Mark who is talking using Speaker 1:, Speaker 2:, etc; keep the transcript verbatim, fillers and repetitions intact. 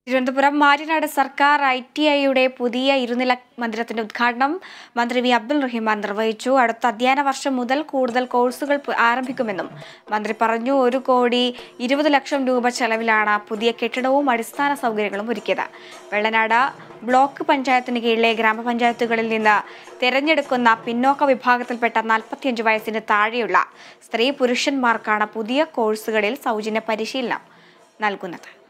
Speaker 1: തിരുവനന്തപുരം മാര്യനാട് സർക്കാർ I T ഐയുടെ പുതിയ ഇരുനില മന്ദിരത്തിന്റെ ഉദ്ഘാടനം മന്ത്രി വി അബ്ദുൾ റഹ്മാൻ നിർവഹിച്ചു. അടുത്ത അധ്യയന വർഷം മുതൽ കൂടുതൽ കോഴ്സുകൾ ആരംഭിക്കുമെന്നും മന്ത്രി പറഞ്ഞു. ഒരു കോടി ഇരുപത് ലക്ഷം രൂപ ചെലവിലാണ് പുതിയ കെട്ടിടവും അടിസ്ഥാന സൗകര്യങ്ങളും ഒരുക്കിയത്. വെള്ളനാട് ബ്ലോക്ക് പഞ്ചായത്തിന് കീഴിലെ ഗ്രാമപഞ്ചായത്തുകളിൽ നിന്ന് തെരഞ്ഞെടുക്കുന്ന പിന്നോക്ക വിഭാഗത്തിൽപ്പെട്ട നാൽപ്പത്തിയഞ്ച് വയസ്സിന് താഴെയുള്ള സ്ത്രീ പുരുഷന്മാർക്കാണ് പുതിയ കോഴ്സുകളിൽ സൗജന്യ പരിശീലനം നൽകുന്നത്.